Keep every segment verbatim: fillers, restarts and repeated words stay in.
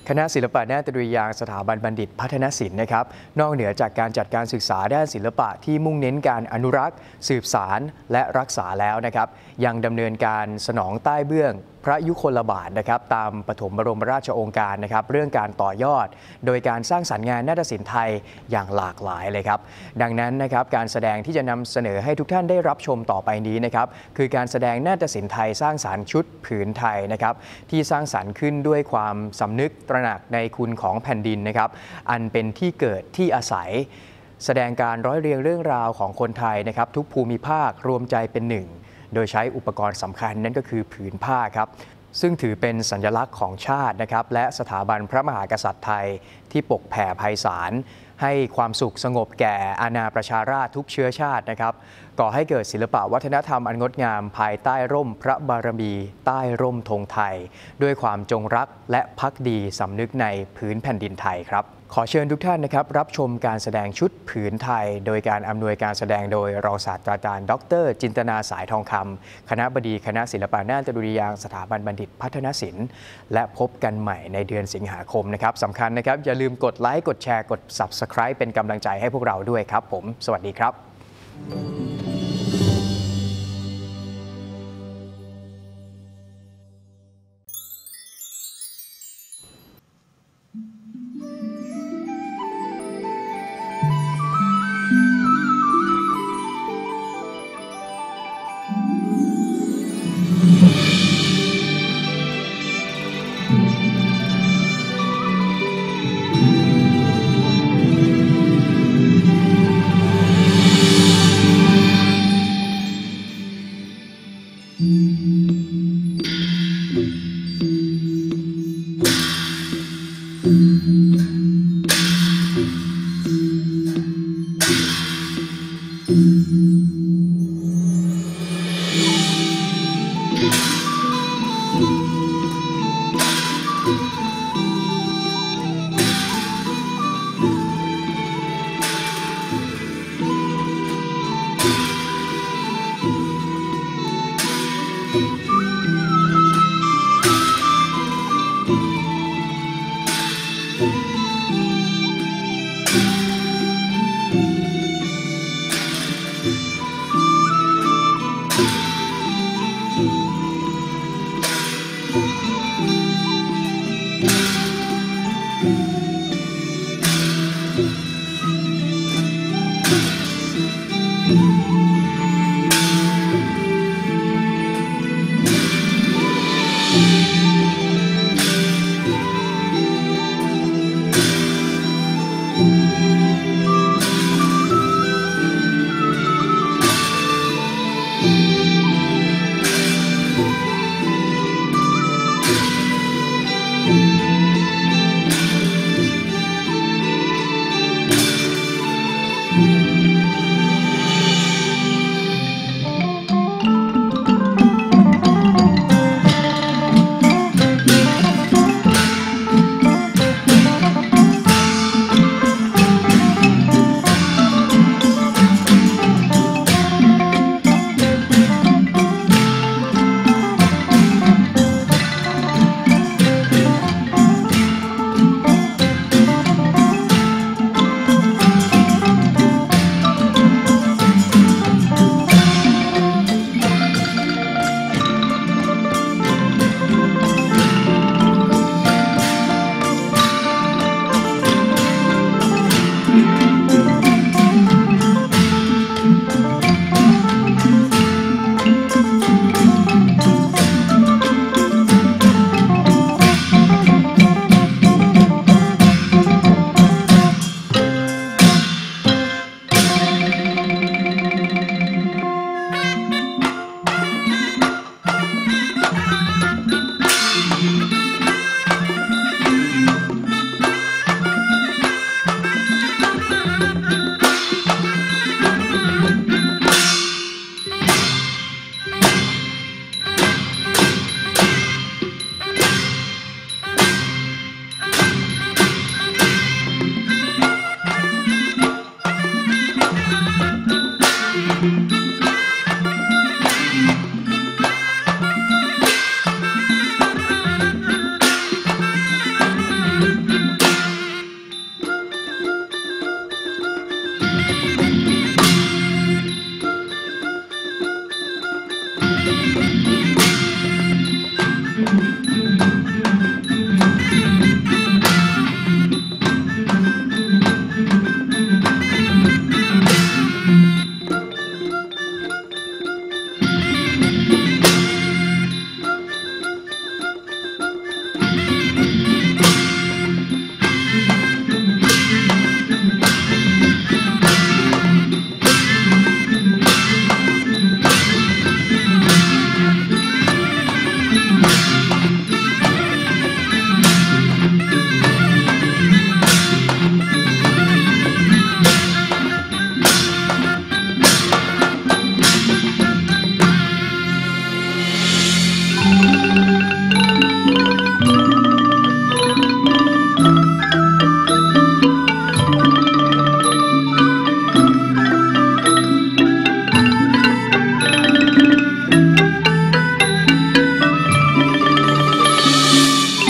คณะศิลปะนาฏดุริยางค์สถาบันบัณฑิตพัฒนศิลป์นะครับนอกเหนือจากการจัดการศึกษาด้านศิลปะที่มุ่งเน้นการอนุรักษ์สืบสานและรักษาแล้วนะครับยังดำเนินการสนองใต้เบื้องพระยุคลบาทนะครับตามปฐมบรมราชโองการนะครับเรื่องการต่อยอดโดยการสร้างสรรค์งานนาฏศิลป์ไทยอย่างหลากหลายเลยครับดังนั้นนะครับการแสดงที่จะนำเสนอให้ทุกท่านได้รับชมต่อไปนี้นะครับคือการแสดงนาฏศิลป์ไทยสร้างสรรค์ชุดผืนไทยนะครับที่สร้างสรรค์ขึ้นด้วยความสำนึกตระหนักในคุณของแผ่นดินนะครับอันเป็นที่เกิดที่อาศัยแสดงการร้อยเรียงเรื่องราวของคนไทยนะครับทุกภูมิภาครวมใจเป็นหนึ่งโดยใช้อุปกรณ์สำคัญนั่นก็คือผืนผ้าครับซึ่งถือเป็นสัญลักษณ์ของชาตินะครับและสถาบันพระมหากษัตริย์ไทยที่ปกแผ่ไพศาลให้ความสุขสงบแก่อาณาประชาราษฎร์ทุกเชื้อชาตินะครับก่อให้เกิดศิลปะวัฒนธรรมอันงดงามภายใต้ร่มพระบารมีใต้ร่มธงไทยด้วยความจงรักและภักดีสำนึกในพื้นแผ่นดินไทยครับขอเชิญทุกท่านนะครับรับชมการแสดงชุดผืนไทยโดยการอำนวยการแสดงโดยรองศาสตราจารย์ดรจินตนาสายทองคำคณบดีคณะศิลปะนาฏดุริยางค์สถาบันบัณฑิตพัฒนศิลป์และพบกันใหม่ในเดือนสิงหาคมนะครับสำคัญนะครับอย่าลืมกดไลค์กดแชร์กด ซับสไครบ์ เป็นกำลังใจให้พวกเราด้วยครับผมสวัสดีครับ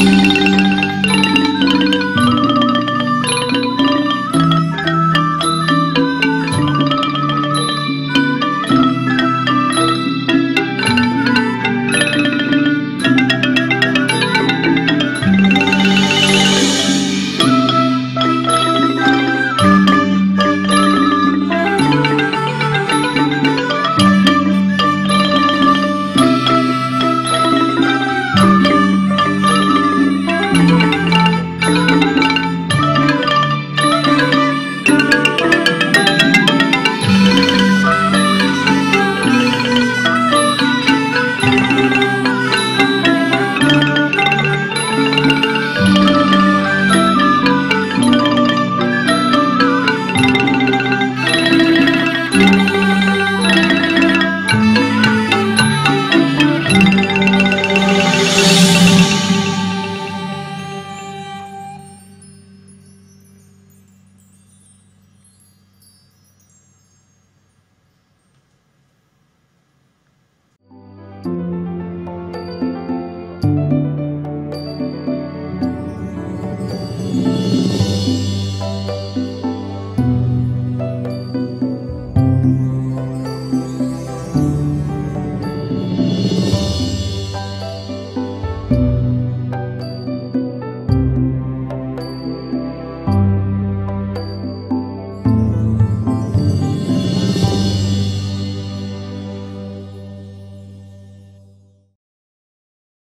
ย